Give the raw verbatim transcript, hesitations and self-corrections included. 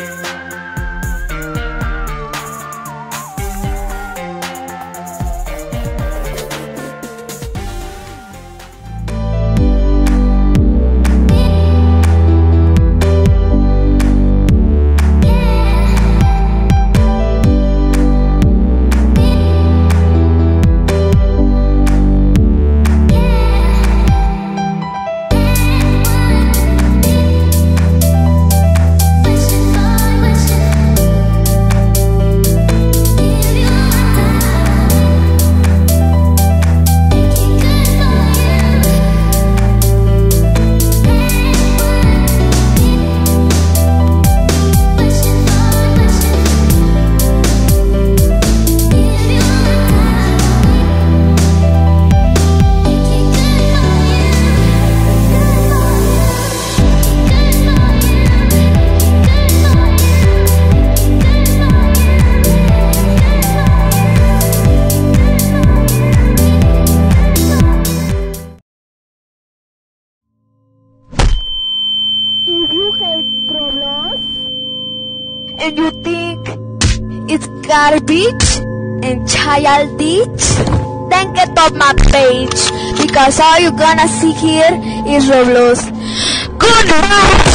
If you hate Roblox and you think it's garbage and childish, then get off my page, because all you're gonna see here is Roblox. Good night!